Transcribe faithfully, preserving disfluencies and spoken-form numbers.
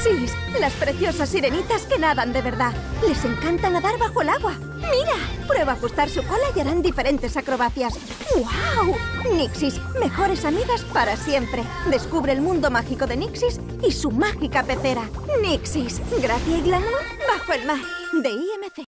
Nixis, las preciosas sirenitas que nadan de verdad. Les encanta nadar bajo el agua. ¡Mira! Prueba a ajustar su cola y harán diferentes acrobacias. ¡Guau! Nixis, mejores amigas para siempre. Descubre el mundo mágico de Nixis y su mágica pecera. Nixis, gracia y glamour bajo el mar. De I M C.